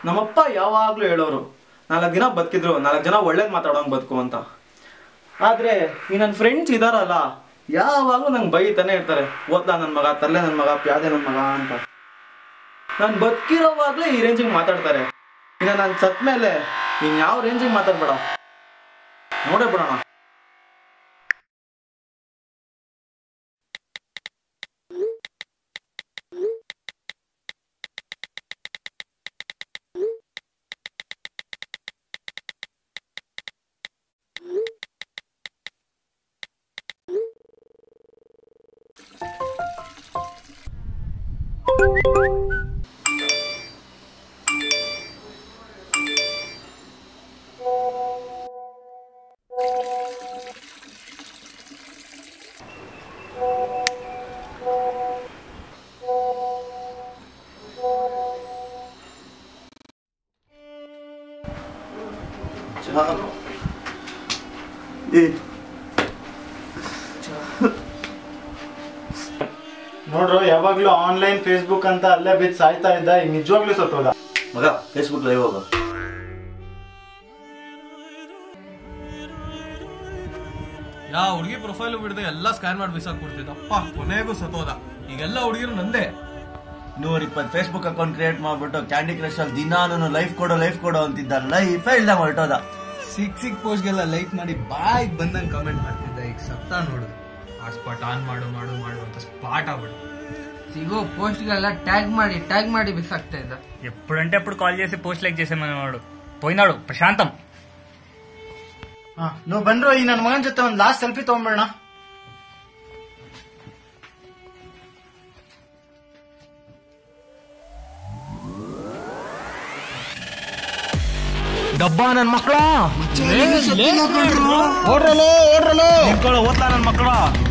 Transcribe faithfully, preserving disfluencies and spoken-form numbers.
ನಮ್ಮಪ್ಪ ಯಾವಾಗ್ಲೂ ಹೇಳೋರು ನಾಲ್ಕು ದಿನ ಬದುಕಿದ್ರು ನಾಲ್ಕು ಜನ ಒಳ್ಳೇದ್ ಮಾತಾಡೋಂಗ್ ಬದುಕು ಅಂತ. ಆದ್ರೆ ಈ ನನ್ನ ಫ್ರೆಂಡ್ಸ್ ಇದಾರಲ್ಲ ಯಾವಾಗ್ಲೂ ನಂಗೆ ಬೈತಾನೆ ಇರ್ತಾರೆ, ಓದ್ಲಾ ನನ್ ಮಗ, ತರ್ಲೆ ನನ್ ಮಗ, ಪ್ಯಾದೆ ನನ್ ಮಗ ಅಂತ. ನಾನು ಬದುಕಿರೋವಾಗ್ಲೇ ಈ ರೇಂಜಿಗೆ ಮಾತಾಡ್ತಾರೆ. ಇನ್ನು ನಾನು ಸತ್ ಮೇಲೆ ಇನ್ ಯಾವ ರೇಂಜಿಗೆ ಮಾತಾಡ್ಬೇಡ, ನೋಡೇ ಬಿಡೋಣ. ನೋಡ್ರು ಯಾವಾಗ್ಲೂ ಆನ್ಲೈನ್ ಫೇಸ್ಬುಕ್ ಅಂತ ಅಲ್ಲೇ ಬಿದ್ದು ಸಾಯ್ತಾ ಇದ್ದ, ಈಗ ನಿಜವಾಗ್ಲೂ ಸತ್ತೋದ. ಮಗ ಫೇಸ್ಬುಕ್ ಲೈವ್ ಹೋಗ. ಯಾ ಹುಡುಗಿ ಪ್ರೊಫೈಲ್ ಬಿಡದೆ ಎಲ್ಲ ಸ್ಕ್ಯಾನ್ ಮಾಡಿ ಬಿಸಾಕ್ ಕೊಡ್ತಿದ್ದಪ್ಪ, ಕೊನೆಗೂ ಸತ್ತೋದ. ಈಗೆಲ್ಲ ಹುಡುಗಿರು ನಂದೇ. ನೂರ ಇಪ್ಪತ್ತು ಫೇಸ್ಬುಕ್ ಅಕೌಂಟ್ ಕ್ರಿಯೇಟ್ ಮಾಡ್ಬಿಟ್ಟು ಕ್ಯಾಂಡಿ ಕ್ರಶ್ ಅಲ್ಲಿ ದಿನಾನು ಲೈಫ್ ಕೊಡೋ ಲೈಫ್ ಕೊಡೋ ಅಂತಿದ್ದ, ಲೈಫೇ ಇಲ್ಲ ಹೊರಟೋದ. ಸಿಕ್ ಸಿಕ್ ಪೋಸ್ಟ್ಗೆಲ್ಲ ಲೈಕ್ ಮಾಡಿ ಬಾಯ್ ಬಂದಂಗ್ ಕಮೆಂಟ್ ಮಾಡ್ತಿದ್ದ, ಈಗ ಸತ್ತ ನೋಡು. ಹಾಟ್ಸ್ಪಾಟ್ ಆನ್ ಮಾಡು ಮಾಡು ಮಾಡು ಅಂತ ಸ್ಪಾಟ್ ಆಗ್ಬಿಡು. సిగో పోస్ట్ గల ట్యాగ్ ಮಾಡಿ ట్యాగ్ ಮಾಡಿ బిసాక్తా ఇద ఎప్పుడంటే అప్పుడు కాల్ చేసి పోస్ట్ లైక్ చేసేమన్నాడు. పోయినాడు ప్రశాంతం. నువ్వు ಬಂದ್ರು ಈ ನನ್ನ ಮಗನ ಜೊತೆ ಒಂದು ಲಾಸ್ಟ್ ಸೆಲ್ಫಿ ತಗೊಂಡ್ಬಿಡೋಣ. ಡಬ್ಬ ನನ್ ಮಕ್ಕಳ ಓಡ್ರಲೋ ಓಡ್ರಲೋ ಓದ್ಲಾ ನನ್ ಮಕ್ಕಳ.